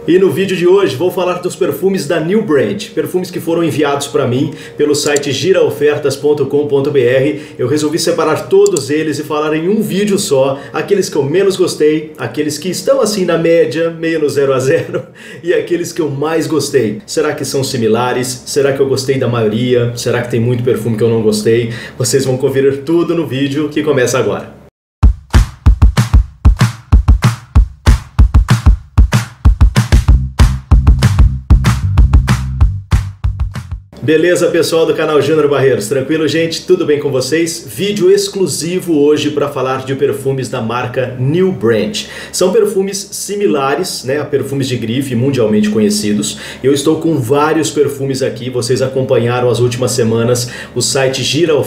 E no vídeo de hoje vou falar dos perfumes da New Brand, perfumes que foram enviados para mim pelo site giraofertas.com.br. Eu resolvi separar todos eles e falar em um vídeo só, aqueles que eu menos gostei, aqueles que estão assim na média, meio no 0 a 0, e aqueles que eu mais gostei. Será que são similares? Será que eu gostei da maioria? Será que tem muito perfume que eu não gostei? Vocês vão conferir tudo no vídeo que começa agora. Beleza, pessoal do canal Júnior Barreiros? Tranquilo, gente? Tudo bem com vocês? Vídeo exclusivo hoje para falar de perfumes da marca New Brand. São perfumes similares, né, a perfumes de grife mundialmente conhecidos. Eu estou com vários perfumes aqui, vocês acompanharam as últimas semanas. O site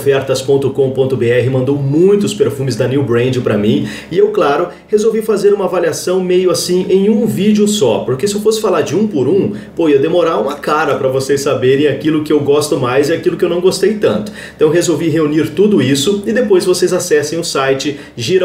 giraofertas.com.br mandou muitos perfumes da New Brand para mim e eu, claro, resolvi fazer uma avaliação meio assim em um vídeo só, porque se eu fosse falar de um por um, pô, ia demorar uma cara para vocês saberem aquilo que eu gosto mais e aquilo que eu não gostei tanto. Então resolvi reunir tudo isso e depois vocês acessem o site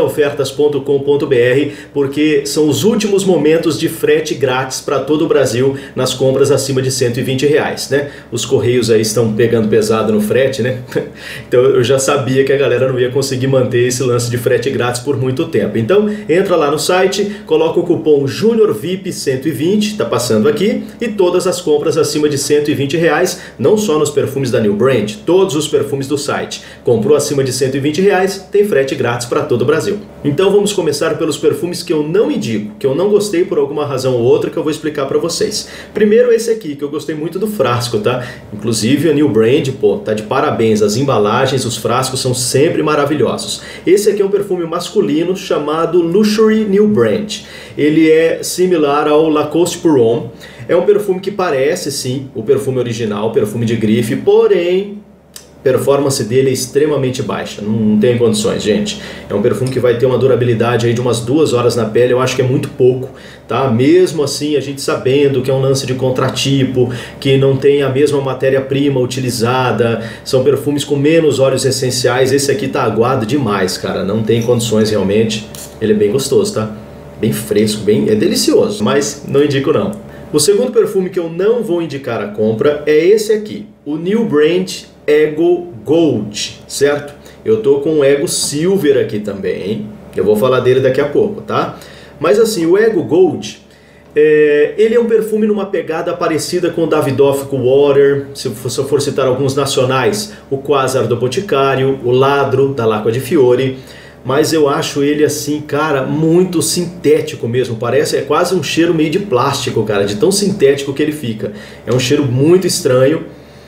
giraofertas.com.br, porque são os últimos momentos de frete grátis para todo o Brasil nas compras acima de R$120, né? Os correios aí estão pegando pesado no frete, né? Então eu já sabia que a galera não ia conseguir manter esse lance de frete grátis por muito tempo. Então entra lá no site, coloca o cupom JuniorVIP120, tá passando aqui, e todas as compras acima de R$120, não só nos perfumes da New Brand, todos os perfumes do site. Comprou acima de R$120, tem frete grátis para todo o Brasil. Então vamos começar pelos perfumes que eu não indico, que eu não gostei por alguma razão ou outra, que eu vou explicar para vocês. Primeiro esse aqui, que eu gostei muito do frasco, tá? Inclusive a New Brand, pô, tá de parabéns. As embalagens, os frascos são sempre maravilhosos. Esse aqui é um perfume masculino chamado Luxury New Brand. Ele é similar ao Lacoste Pour Homme. É um perfume que parece, sim, o perfume original, o perfume de grife, porém, a performance dele é extremamente baixa, não tem condições, gente. É um perfume que vai ter uma durabilidade aí de umas 2 horas na pele, eu acho que é muito pouco, tá? Mesmo assim, a gente sabendo que é um lance de contratipo, que não tem a mesma matéria-prima utilizada, são perfumes com menos óleos essenciais, esse aqui tá aguado demais, cara, não tem condições realmente. Ele é bem gostoso, tá? Bem fresco, é delicioso, mas não indico não. O segundo perfume que eu não vou indicar a compra é esse aqui, o New Brand Ego Gold, certo? Eu tô com o Ego Silver aqui também, eu vou falar dele daqui a pouco, tá? Mas assim, o Ego Gold, ele é um perfume numa pegada parecida com o Davidoff Water, se eu for citar alguns nacionais, o Quasar do Boticário, o Ladro da L'acqua di Fiori. Mas eu acho ele assim, cara, muito sintético mesmo, parece, é quase um cheiro meio de plástico, cara, de tão sintético que ele fica. É um cheiro muito estranho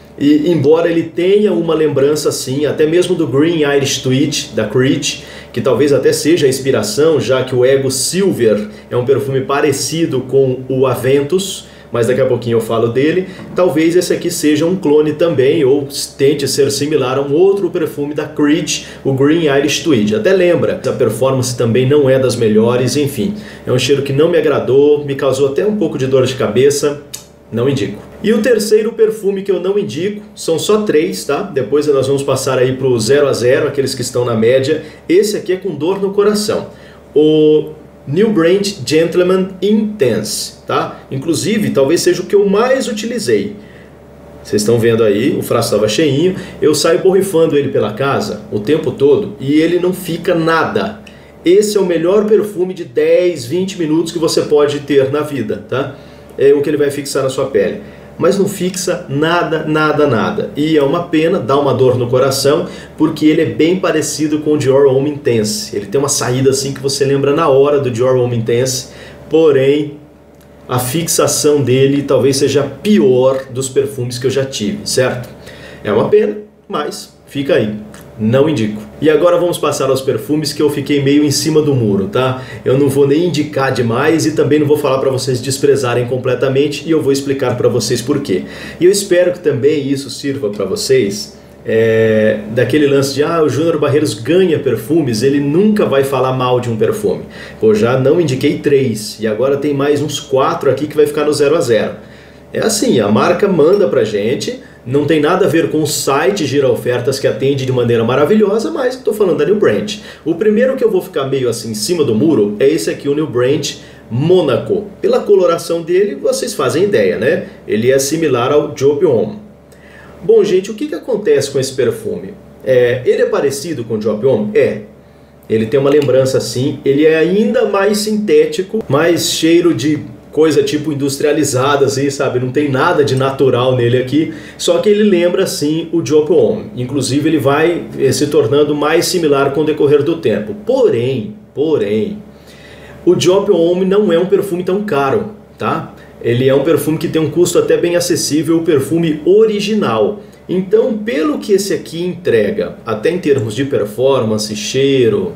e embora ele tenha uma lembrança assim, até mesmo do Green Irish Tweed, da Creed, que talvez até seja a inspiração, já que o Ego Silver é um perfume parecido com o Aventus, mas daqui a pouquinho eu falo dele. Talvez esse aqui seja um clone também, ou tente ser similar a um outro perfume da Creed, o Green Irish Tweed. Até lembra, a performance também não é das melhores, enfim. É um cheiro que não me agradou, me causou até um pouco de dor de cabeça, não indico. E o terceiro perfume que eu não indico, são só 3, tá? Depois nós vamos passar aí pro 0 a 0, aqueles que estão na média. Esse aqui é com dor no coração. O New Brand Gentleman Intense, tá? Inclusive, talvez seja o que eu mais utilizei. Vocês estão vendo aí, o frasco estava cheinho. Eu saio borrifando ele pela casa o tempo todo e ele não fica nada. Esse é o melhor perfume de 10, 20 minutos que você pode ter na vida, tá? É o que ele vai fixar na sua pele. Mas não fixa nada, nada, nada. E é uma pena, dá uma dor no coração, porque ele é bem parecido com o Dior Homme Intense. Ele tem uma saída assim que você lembra na hora do Dior Homme Intense, porém a fixação dele talvez seja a pior dos perfumes que eu já tive, certo? É uma pena, mas fica aí. Não indico. E agora vamos passar aos perfumes que eu fiquei meio em cima do muro, tá? Eu não vou nem indicar demais e também não vou falar para vocês desprezarem completamente e eu vou explicar para vocês por quê. E eu espero que também isso sirva para vocês daquele lance de o Júnior Barreiros ganha perfumes, ele nunca vai falar mal de um perfume. Eu já não indiquei 3 e agora tem mais uns 4 aqui que vai ficar no 0 a 0. É assim, a marca manda pra gente, não tem nada a ver com o site Gira Ofertas que atende de maneira maravilhosa, mas estou falando da New Brand. O primeiro que eu vou ficar meio assim em cima do muro é esse aqui, o New Brand Monaco. Pela coloração dele, vocês fazem ideia, né? Ele é similar ao Job Homme. Bom, gente, o que acontece com esse perfume? Ele é parecido com o Job Homme? Ele tem uma lembrança assim, ele é ainda mais sintético, mais cheiro de coisa tipo industrializada, assim, sabe? Não tem nada de natural nele aqui, só que ele lembra assim o Job Homme. Inclusive ele vai se tornando mais similar com o decorrer do tempo. Porém, o Job Homme não é um perfume tão caro, tá? Ele é um perfume que tem um custo até bem acessível, o perfume original. Então, pelo que esse aqui entrega, até em termos de performance, cheiro,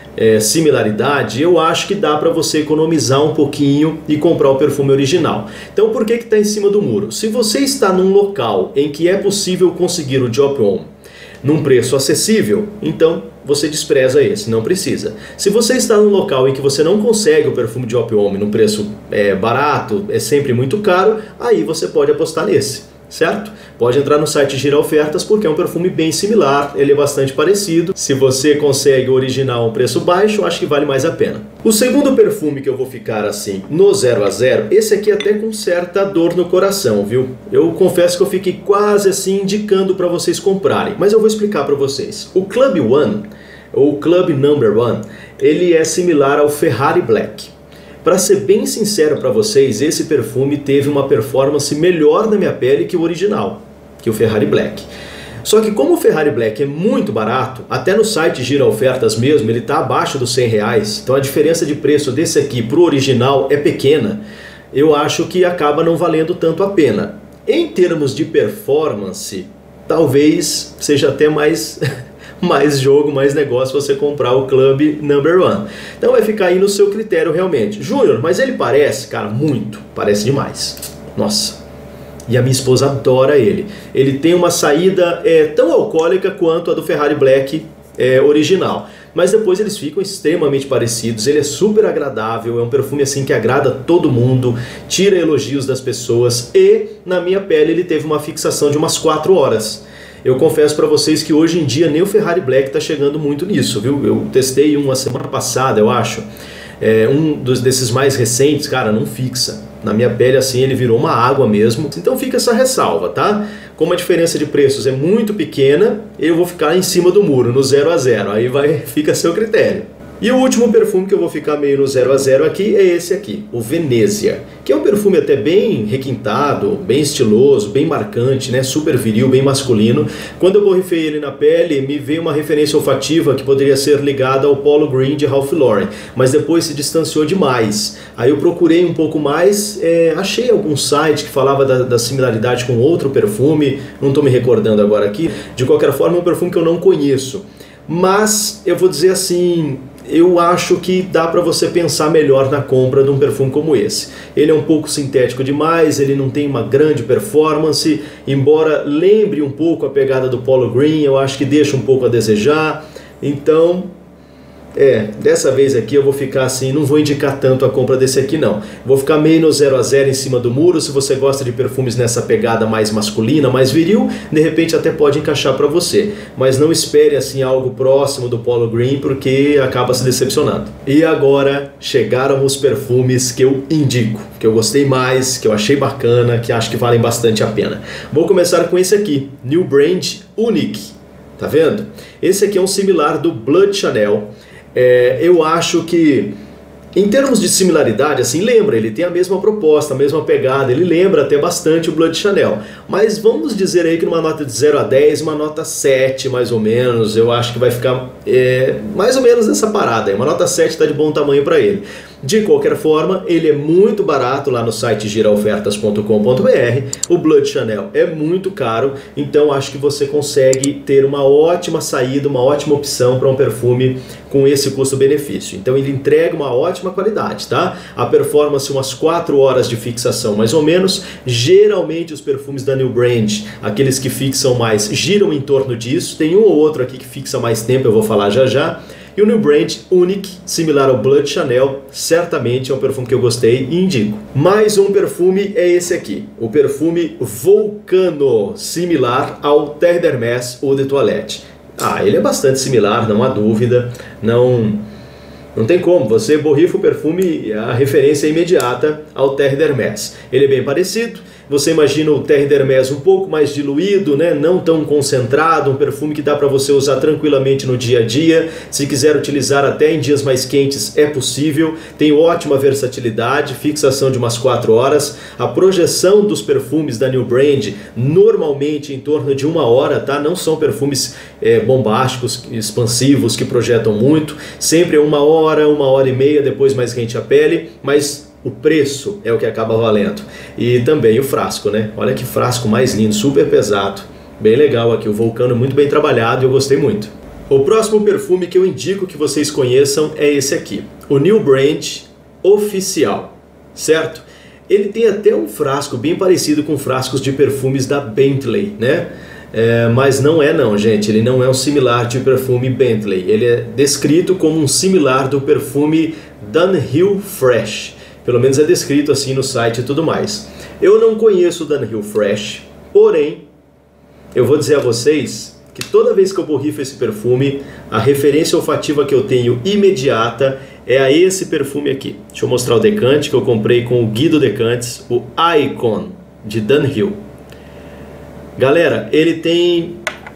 similaridade, eu acho que dá para você economizar um pouquinho e comprar o perfume original. Então, por que está em cima do muro? Se você está num local em que é possível conseguir o Job Homme num preço acessível, então você despreza esse, não precisa. Se você está num local em que você não consegue o perfume Job Homme num preço barato, é sempre muito caro, aí você pode apostar nesse. Certo? Pode entrar no site Gira Ofertas porque é um perfume bem similar, ele é bastante parecido. Se você consegue o original a um preço baixo, acho que vale mais a pena. O segundo perfume que eu vou ficar assim no 0 a 0, esse aqui até com certa dor no coração, viu? Eu confesso que eu fiquei quase assim indicando para vocês comprarem, mas eu vou explicar para vocês. O Club One, ou Club Number One, ele é similar ao Ferrari Black. Para ser bem sincero para vocês, esse perfume teve uma performance melhor na minha pele que o original, que o Ferrari Black. Só que como o Ferrari Black é muito barato, até no site Gira Ofertas mesmo, ele está abaixo dos R$100, então a diferença de preço desse aqui para o original é pequena, eu acho que acaba não valendo tanto a pena. Em termos de performance, talvez seja até mais jogo, mais negócio você comprar o Club Number One. Então vai ficar aí no seu critério realmente. Júnior, mas ele parece, cara, muito, parece demais. Nossa, e a minha esposa adora ele. Ele tem uma saída tão alcoólica quanto a do Ferrari Black original. Mas depois eles ficam extremamente parecidos, ele é super agradável, é um perfume assim que agrada todo mundo, tira elogios das pessoas e na minha pele ele teve uma fixação de umas 4 horas. Eu confesso para vocês que hoje em dia nem o Ferrari Black está chegando muito nisso, viu? Eu testei uma semana passada, eu acho. Desses mais recentes, cara, não fixa. Na minha pele, assim, ele virou uma água mesmo. Então fica essa ressalva, tá? Como a diferença de preços é muito pequena, eu vou ficar em cima do muro, no 0 a 0. Aí fica a seu critério. E o último perfume que eu vou ficar meio no 0 a 0 aqui é esse aqui, o Venezia, que é um perfume até bem requintado, bem estiloso, bem marcante, né? Super viril, bem masculino. Quando eu borrifei ele na pele, me veio uma referência olfativa que poderia ser ligada ao Polo Green de Ralph Lauren, mas depois se distanciou demais. Aí eu procurei um pouco mais, achei algum site que falava da similaridade com outro perfume, não estou me recordando agora aqui. De qualquer forma, é um perfume que eu não conheço. Mas eu vou dizer assim, eu acho que dá para você pensar melhor na compra de um perfume como esse. Ele é um pouco sintético demais, ele não tem uma grande performance, embora lembre um pouco a pegada do Polo Green, eu acho que deixa um pouco a desejar. Então, dessa vez aqui eu vou ficar assim, não vou indicar tanto a compra desse aqui não. Vou ficar meio no 0 a 0 em cima do muro. Se você gosta de perfumes nessa pegada mais masculina, mais viril, de repente até pode encaixar para você. Mas não espere assim algo próximo do Polo Green, porque acaba se decepcionando. E agora chegaram os perfumes que eu indico, que eu gostei mais, que eu achei bacana, que acho que valem bastante a pena. Vou começar com esse aqui, New Brand Unique. Tá vendo? Esse aqui é um similar do Blood Chanel. Eu acho que em termos de similaridade, assim, lembra, ele tem a mesma proposta, a mesma pegada, ele lembra até bastante o Blood Chanel, mas vamos dizer aí que numa nota de 0 a 10, uma nota 7 mais ou menos, eu acho que vai ficar mais ou menos nessa parada aí, uma nota 7 está de bom tamanho para ele. De qualquer forma, ele é muito barato lá no site giraofertas.com.br. O Blood Chanel é muito caro, então acho que você consegue ter uma ótima saída, uma ótima opção para um perfume com esse custo-benefício. Então ele entrega uma ótima qualidade, tá? A performance, umas 4 horas de fixação mais ou menos. Geralmente os perfumes da New Brand, aqueles que fixam mais, giram em torno disso. Tem um ou outro aqui que fixa mais tempo, eu vou falar já já. E o New Brand Unique, similar ao Blood Chanel, certamente é um perfume que eu gostei e indico. Mais um perfume é esse aqui, o perfume Volcano, similar ao Terre d'Hermès Eau de Toilette. Ele é bastante similar, não há dúvida, não Não tem como, você borrifa o perfume, a referência é imediata ao Terre d'Hermès. Ele é bem parecido, você imagina o Terre d'Hermès um pouco mais diluído, né? Não tão concentrado, um perfume que dá para você usar tranquilamente no dia a dia. Se quiser utilizar até em dias mais quentes, é possível. Tem ótima versatilidade, fixação de umas 4 horas. A projeção dos perfumes da New Brand, normalmente em torno de 1 hora, tá? Não são perfumes bombásticos, expansivos, que projetam muito. Sempre é 1 hora, 1 hora e meia, depois mais rente a pele, mas o preço é o que acaba valendo. E também o frasco, né? Olha que frasco mais lindo, super pesado. Bem legal aqui, o Vulcano muito bem trabalhado e eu gostei muito. O próximo perfume que eu indico que vocês conheçam é esse aqui, o New Brand Oficial, certo? Ele tem até um frasco bem parecido com frascos de perfumes da Bentley, né? Mas não é não, gente, ele não é um similar de perfume Bentley. Ele é descrito como um similar do perfume Dunhill Fresh. Pelo menos é descrito assim no site e tudo mais. Eu não conheço o Dunhill Fresh, porém, eu vou dizer a vocês que toda vez que eu borrifo esse perfume, a referência olfativa que eu tenho imediata é a esse perfume aqui. Deixa eu mostrar o decante que eu comprei com o Guido Decantes, o Icon de Dunhill. Galera, ele tem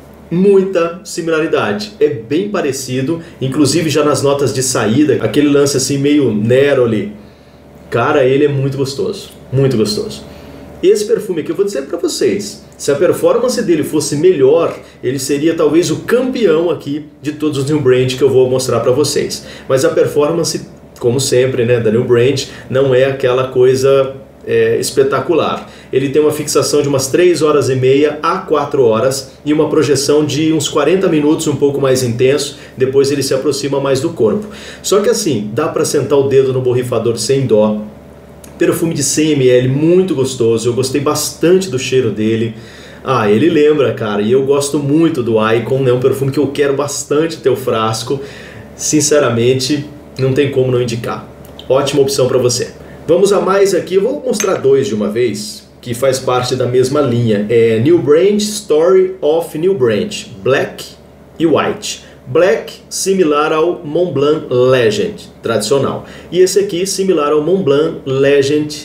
muita similaridade, é bem parecido, inclusive já nas notas de saída, aquele lance assim meio Neroli. Cara, ele é muito gostoso, muito gostoso. Esse perfume aqui eu vou dizer para vocês, se a performance dele fosse melhor, ele seria talvez o campeão aqui de todos os New Brand que eu vou mostrar para vocês. Mas a performance, como sempre, né, da New Brand não é aquela coisa espetacular. Ele tem uma fixação de umas 3 horas e meia a 4 horas e uma projeção de uns 40 minutos, um pouco mais intenso, depois ele se aproxima mais do corpo. Só que assim, dá para sentar o dedo no borrifador sem dó. Perfume de 100 ml, muito gostoso, eu gostei bastante do cheiro dele. Ah, ele lembra, cara, e eu gosto muito do Icon, é um perfume que eu quero bastante ter o frasco. Sinceramente, não tem como não indicar. Ótima opção para você. Vamos a mais aqui, eu vou mostrar 2 de uma vez, que faz parte da mesma linha. É New Brand Story of New Brand, Black e White. Black, similar ao Montblanc Legend, tradicional. E esse aqui, similar ao Montblanc Legend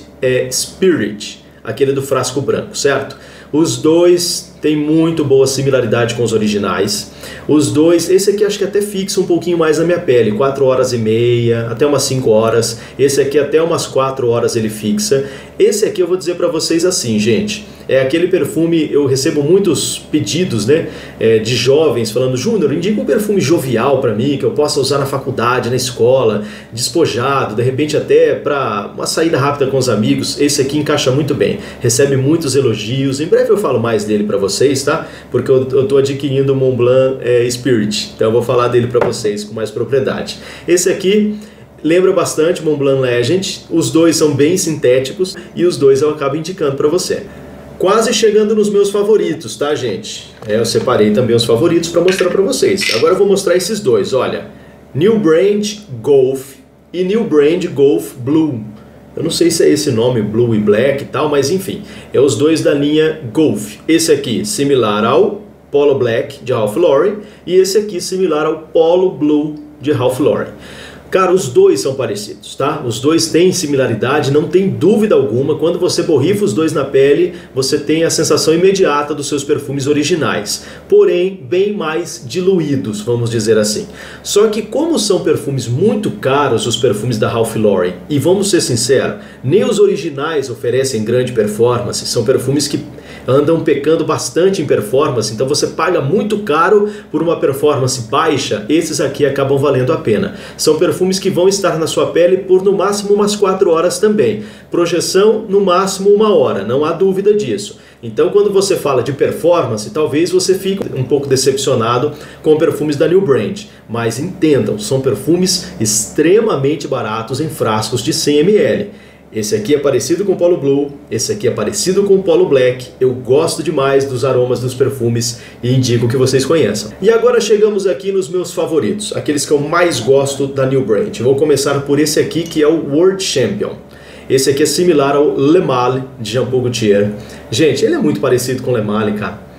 Spirit, aquele do frasco branco, certo? Os dois têm muito boa similaridade com os originais. Os dois, esse aqui acho que até fixa um pouquinho mais na minha pele, 4 horas e meia, até umas 5 horas. Esse aqui até umas 4 horas ele fixa. Esse aqui eu vou dizer pra vocês assim, gente, é aquele perfume, eu recebo muitos pedidos, né, de jovens falando: Júnior, indica um perfume jovial pra mim, que eu possa usar na faculdade, na escola, despojado, de repente até pra uma saída rápida com os amigos. Esse aqui encaixa muito bem, recebe muitos elogios. Em breve eu falo mais dele pra vocês, tá? Porque eu tô adquirindo o Montblanc Spirit, então eu vou falar dele pra vocês com mais propriedade. Esse aqui lembra bastante Montblanc Legend, os dois são bem sintéticos e os dois eu acabo indicando pra você. Quase chegando nos meus favoritos, tá, gente? Eu separei também os favoritos para mostrar para vocês. Agora eu vou mostrar esses dois, olha. New Brand Golf e New Brand Golf Blue. Eu não sei se é esse nome, Blue e Black e tal, mas enfim. É os dois da linha Golf. Esse aqui similar ao Polo Black de Ralph Lauren e esse aqui similar ao Polo Blue de Ralph Lauren. Cara, os dois são parecidos, tá? Os dois têm similaridade, não tem dúvida alguma. Quando você borrifa os dois na pele, você tem a sensação imediata dos seus perfumes originais. Porém, bem mais diluídos, vamos dizer assim. Só que como são perfumes muito caros, os perfumes da Ralph Lauren, e vamos ser sinceros, nem os originais oferecem grande performance, são perfumes que andam pecando bastante em performance, então você paga muito caro por uma performance baixa, esses aqui acabam valendo a pena. São perfumes que vão estar na sua pele por no máximo umas 4 horas também. Projeção no máximo 1 hora, não há dúvida disso. Então quando você fala de performance, talvez você fique um pouco decepcionado com perfumes da New Brand. Mas entendam, são perfumes extremamente baratos em frascos de 100 ml. Esse aqui é parecido com o Polo Blue, esse aqui é parecido com o Polo Black. Eu gosto demais dos aromas dos perfumes e indico que vocês conheçam. E agora chegamos aqui nos meus favoritos, aqueles que eu mais gosto da New Brand. Eu vou começar por esse aqui, que é o World Champion. Esse aqui é similar ao Le Male de Jean Paul Gaultier. Gente, ele é muito parecido com o Le Male, cara.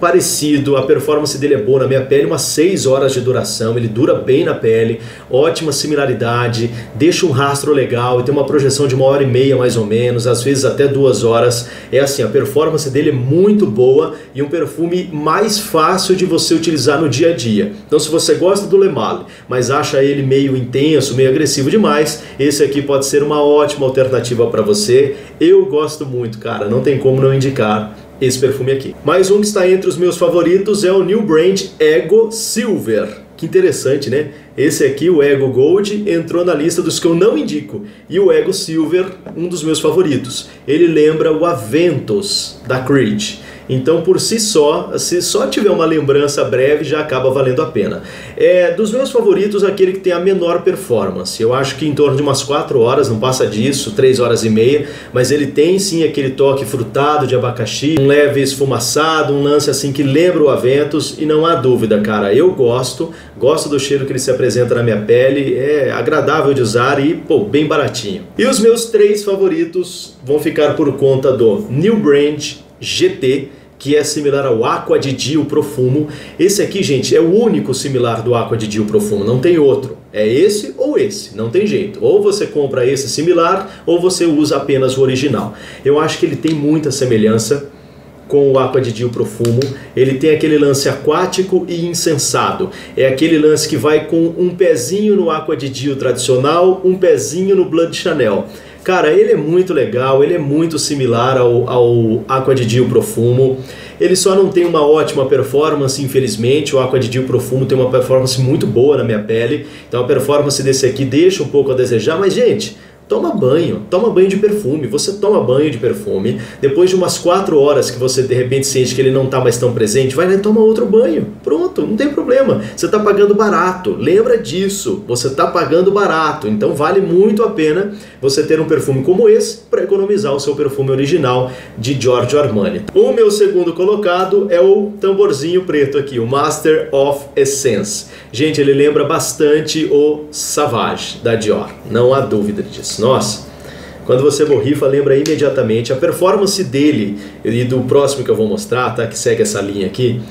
parecido, a performance dele é boa na minha pele, umas 6 horas de duração, ele dura bem na pele, ótima similaridade, deixa um rastro legal e tem uma projeção de 1h30 mais ou menos, às vezes até 2 horas. É assim, a performance dele é muito boa e um perfume mais fácil de você utilizar no dia a dia. Então se você gosta do Le Male, mas acha ele meio intenso, meio agressivo demais, esse aqui pode ser uma ótima alternativa para você. Eu gosto muito, cara, não tem como não indicar esse perfume aqui. Mais um que está entre os meus favoritos é o New Brand Ego Silver. Que interessante, né? Esse aqui, o Ego Gold, entrou na lista dos que eu não indico. E o Ego Silver, um dos meus favoritos. Ele lembra o Aventus da Creed. Então, por si só, se só tiver uma lembrança breve, já acaba valendo a pena. Dos meus favoritos, aquele que tem a menor performance. Eu acho que em torno de umas 4 horas, não passa disso, 3 horas e meia, mas ele tem sim aquele toque frutado de abacaxi, um leve esfumaçado, um lance assim que lembra o Aventus, e não há dúvida, cara, eu gosto do cheiro que ele se apresenta na minha pele, é agradável de usar e, pô, bem baratinho. E os meus 3 favoritos vão ficar por conta do New Brand GT, que é similar ao Acqua di Dio Profumo. Esse aqui, gente, é o único similar do Acqua di Dio Profumo, não tem outro. É esse ou esse, não tem jeito. Ou você compra esse similar, ou você usa apenas o original. Eu acho que ele tem muita semelhança com o Acqua di Dio Profumo. Ele tem aquele lance aquático e insensado. É aquele lance que vai com um pezinho no Acqua di Dio tradicional, um pezinho no Blood Chanel. Cara, ele é muito legal, ele é muito similar ao Acqua di Dio Profumo. Ele só não tem uma ótima performance, infelizmente. O Acqua di Dio Profumo tem uma performance muito boa na minha pele. Então a performance desse aqui deixa um pouco a desejar. Mas, gente, toma banho de perfume. Você toma banho de perfume, depois de umas 4 horas que você de repente sente que ele não está mais tão presente, vai lá e toma outro banho. Pronto, não tem problema. Você está pagando barato, lembra disso. Você está pagando barato, então vale muito a pena você ter um perfume como esse para economizar o seu perfume original de Giorgio Armani. O meu segundo colocado é o tamborzinho preto aqui, o Master of Essence. Gente, ele lembra bastante o Sauvage da Dior, não há dúvida disso. Nossa, quando você borrifa, lembra imediatamente. A performance dele e do próximo que eu vou mostrar, tá? Que segue essa linha aqui,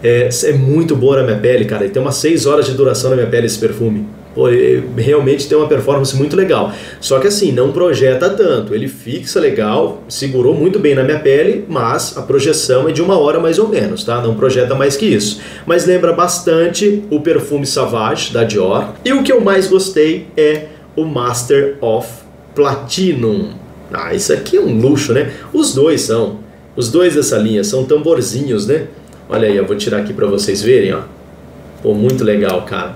é muito boa na minha pele, cara. Ele tem umas 6 horas de duração na minha pele esse perfume. Pô, realmente tem uma performance muito legal. Só que assim, não projeta tanto. Ele fixa legal, segurou muito bem na minha pele, mas a projeção é de 1 hora mais ou menos, tá? Não projeta mais que isso. Mas lembra bastante o perfume Sauvage da Dior. E o que eu mais gostei é o Master of Platinum. Ah, isso aqui é um luxo, né? Os dois dessa linha são tamborzinhos, né? Olha aí, eu vou tirar aqui pra vocês verem, ó. Pô, muito legal, cara.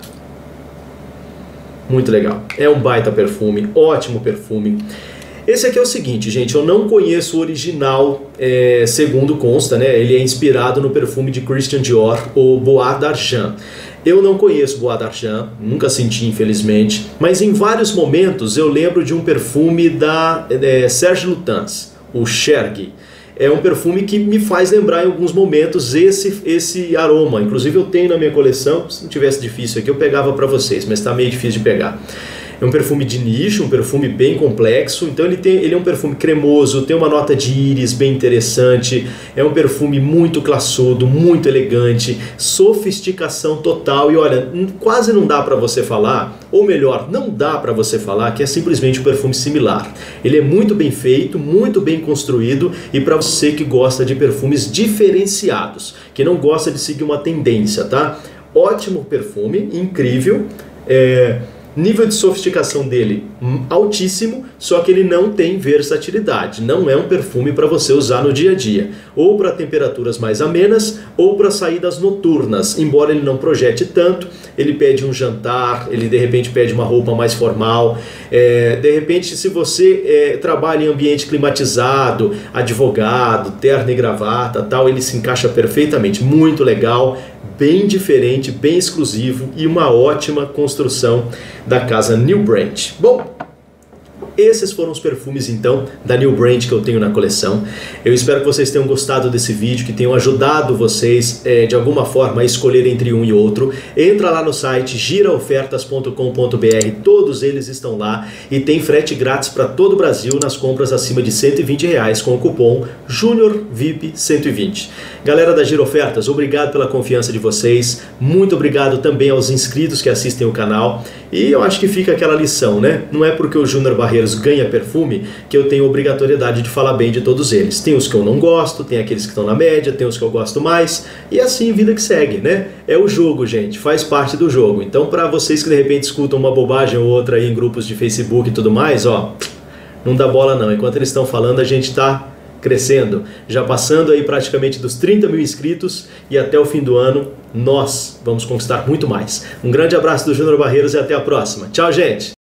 Muito legal. É um baita perfume, ótimo perfume. Esse aqui é o seguinte, gente, eu não conheço o original, segundo consta, né? Ele é inspirado no perfume de Christian Dior, o Bois d'Argent. Eu não conheço Bois d'Argent, nunca senti, infelizmente, mas em vários momentos eu lembro de um perfume da Serge Lutens, o Chergui. É um perfume que me faz lembrar em alguns momentos esse aroma. Inclusive eu tenho na minha coleção, se não tivesse difícil aqui eu pegava para vocês, mas está meio difícil de pegar. É um perfume de nicho, um perfume bem complexo, então ele é um perfume cremoso, tem uma nota de íris bem interessante, é um perfume muito classudo, muito elegante, sofisticação total e olha, quase não dá para você falar, ou melhor, não dá para você falar que é simplesmente um perfume similar. Ele é muito bem feito, muito bem construído e para você que gosta de perfumes diferenciados, que não gosta de seguir uma tendência, tá? Ótimo perfume, incrível, nível de sofisticação dele altíssimo, só que ele não tem versatilidade. Não é um perfume para você usar no dia a dia, ou para temperaturas mais amenas, ou para saídas noturnas. Embora ele não projete tanto, ele pede um jantar, ele de repente pede uma roupa mais formal. De repente, se você trabalha em ambiente climatizado, advogado, terno e gravata, tal, ele se encaixa perfeitamente. Muito legal, bem diferente, bem exclusivo e uma ótima construção da casa New Brand. Bom, esses foram os perfumes então da New Brand que eu tenho na coleção. Eu espero que vocês tenham gostado desse vídeo, que tenham ajudado vocês de alguma forma a escolher entre um e outro. Entra lá no site giraofertas.com.br, todos eles estão lá e tem frete grátis para todo o Brasil nas compras acima de R$120 com o cupom JUNIORVIP120. Galera da Gira Ofertas, obrigado pela confiança de vocês, muito obrigado também aos inscritos que assistem o canal, e eu acho que fica aquela lição, né? Não é porque o Júnior Barreiros ganha perfume que eu tenho obrigatoriedade de falar bem de todos eles. Tem os que eu não gosto, tem aqueles que estão na média, tem os que eu gosto mais, e assim vida que segue, né? É o jogo, gente, faz parte do jogo. Então, para vocês que de repente escutam uma bobagem ou outra aí em grupos de Facebook e tudo mais, ó, não dá bola não. Enquanto eles estão falando, a gente tá crescendo, já passando aí praticamente dos 30 mil inscritos, e até o fim do ano nós vamos conquistar muito mais. Um grande abraço do Júnior Barreiros e até a próxima. Tchau, gente!